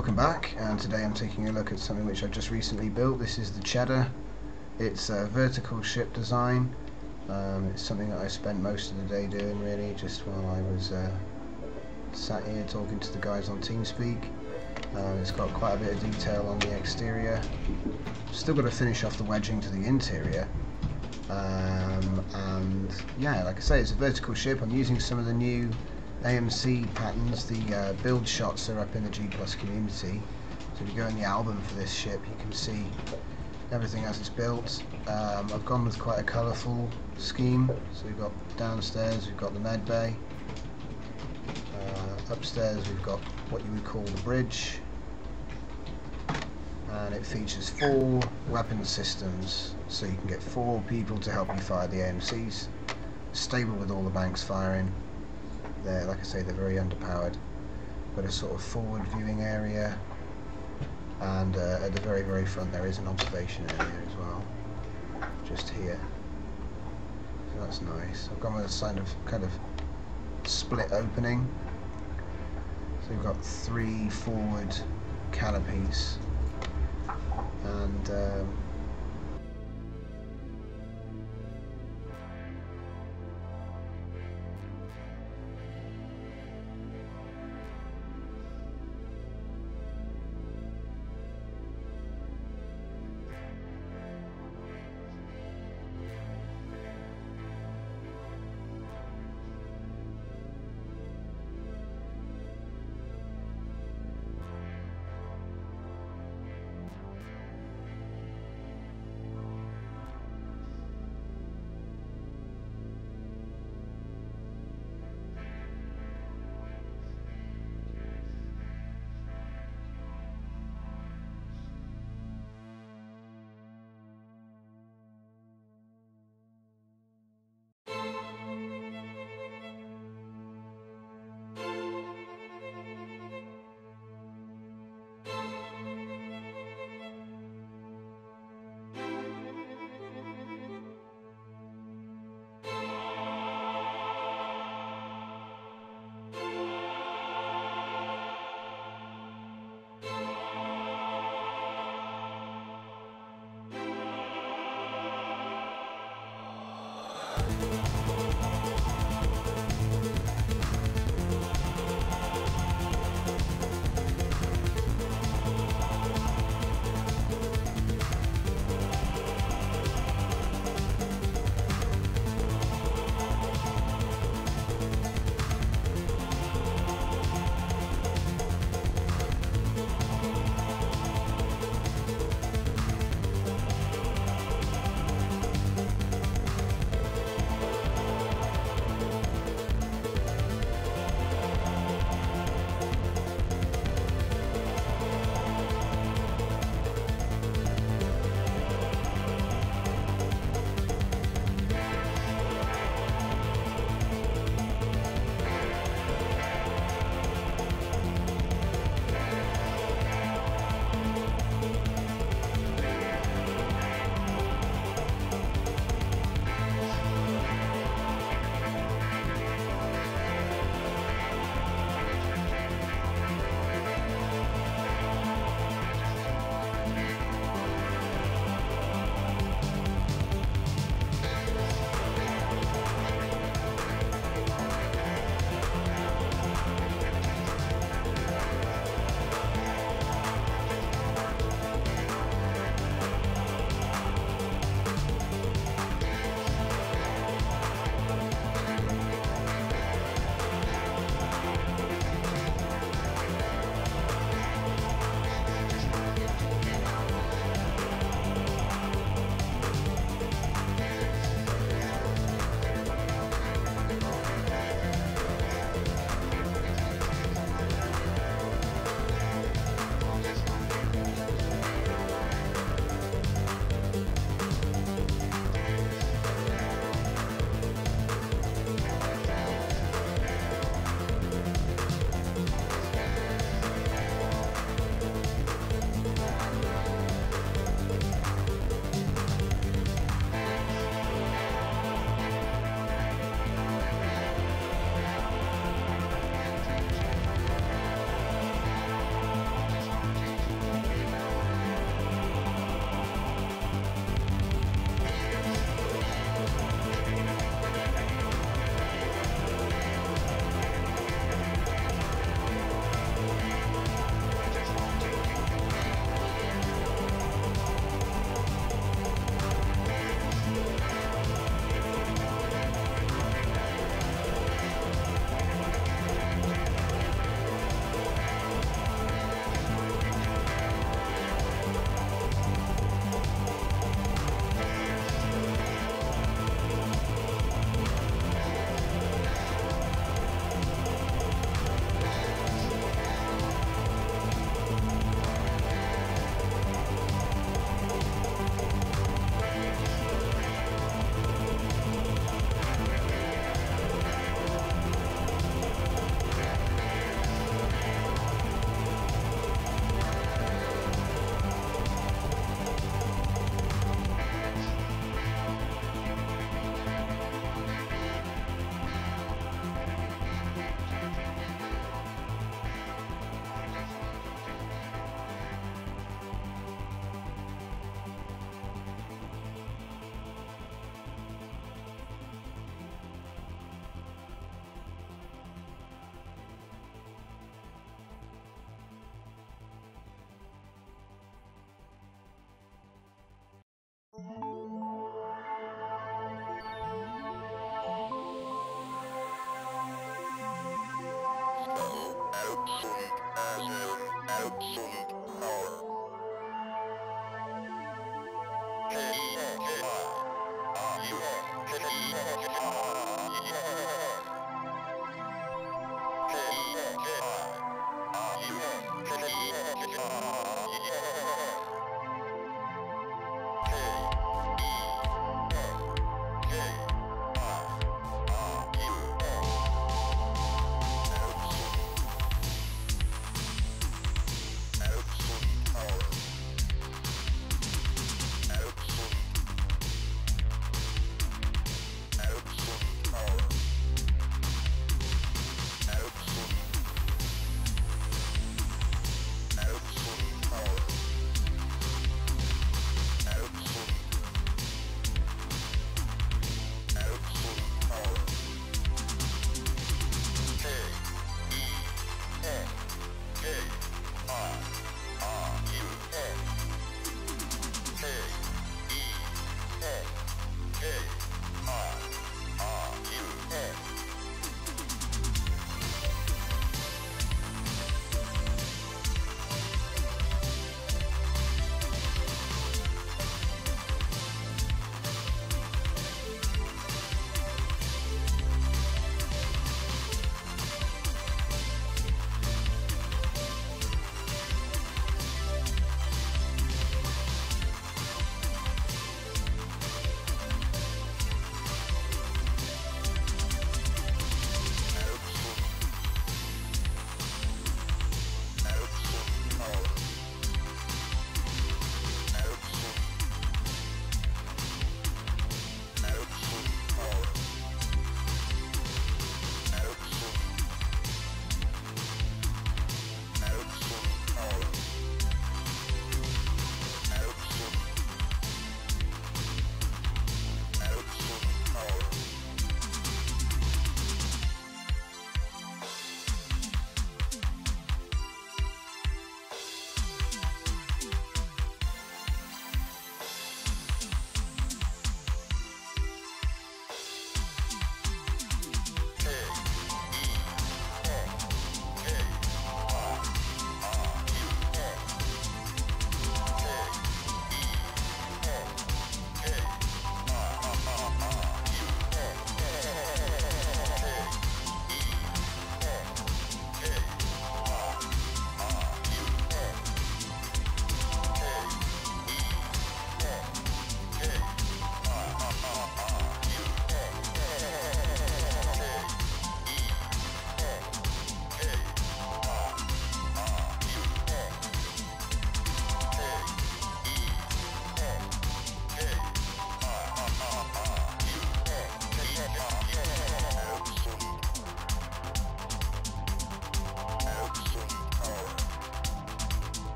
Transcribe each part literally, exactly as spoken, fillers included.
Welcome back, and today I'm taking a look at something which I've just recently built. This is the Cheddar. It's a vertical ship design. Um, it's something that I spent most of the day doing, really, just while I was uh, sat here talking to the guys on TeamSpeak. Um, it's got quite a bit of detail on the exterior. Still got to finish off the wedging to the interior. Um, and yeah, like I say, it's a vertical ship. I'm using some of the new A M C patterns. The uh, build shots are up in the G plus community, so if you go in the album for this ship you can see everything as it's built. um, I've gone with quite a colourful scheme, so we've got downstairs we've got the med bay, uh, upstairs we've got what you would call the bridge, and it features four weapon systems, so you can get four people to help you fire the A M Cs. Stable with all the banks firing. They're, like I say, they're very underpowered. Got a sort of forward viewing area, and uh, at the very very front there is an observation area as well, just here. So that's nice. I've gone with a kind of kind of split opening. So we've got three forward canopies, and um,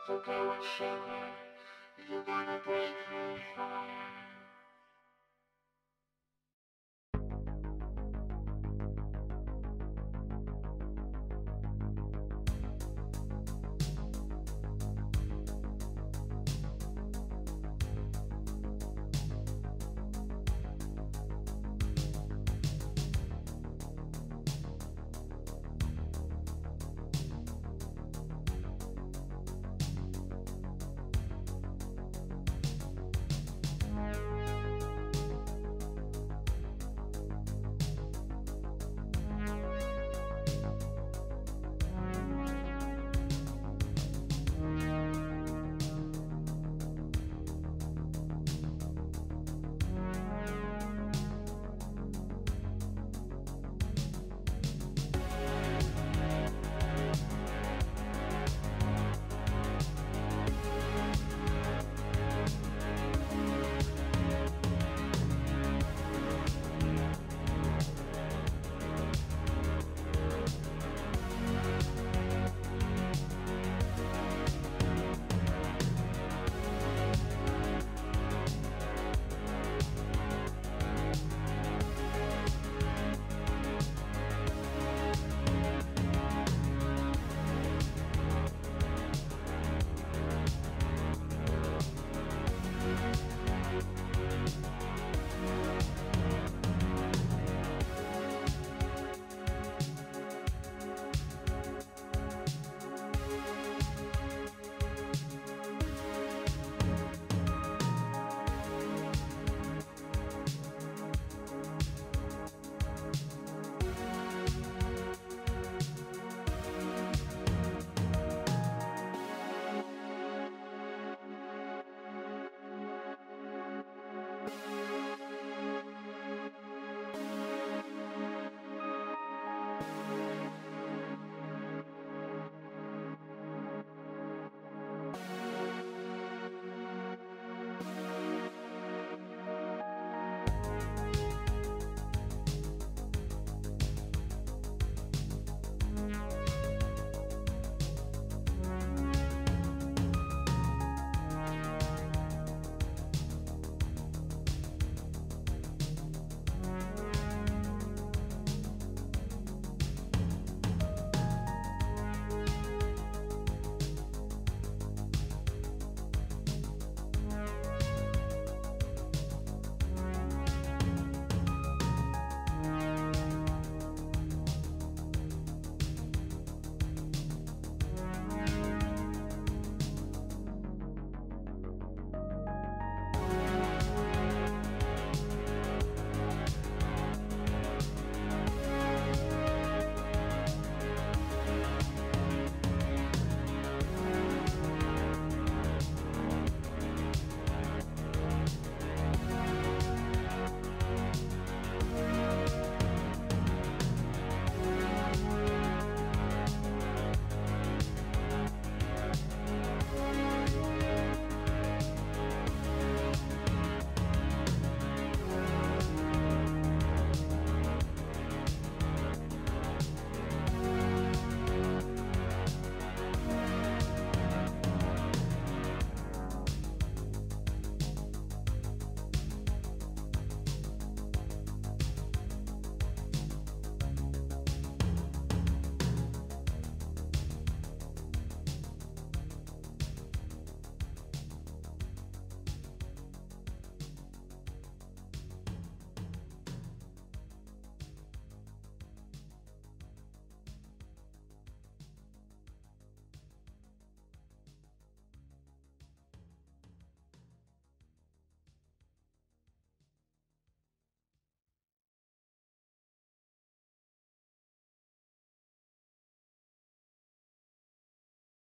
to go and show me you're gonna break my heart.